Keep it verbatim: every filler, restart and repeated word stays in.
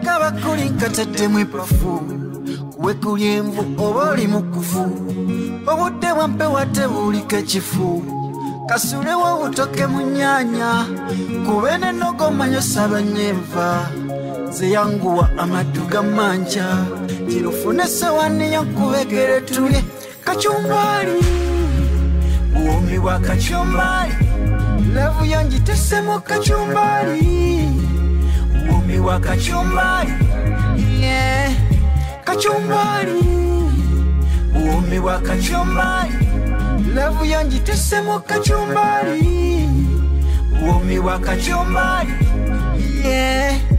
kaba kuli nkatadde mu epafu kuwe kuli envu oba oli mukufu obudde bwampewa tebulika ekifu kasulewo butoke mu nnyanya kube n'ennogomanyo saba nyenva nze yanguwa amaddu gamanja girufune essowaani yankubegere tulye kacumbali buwoomi bwa kacumbali lavu yangitesemu kacumbali buwoomi bwa kacumbali yeah. Kachumbari buwoomi bwa kachumbari lavu yangitesemu kachumbari buwoomi bwa kachumbari yeah.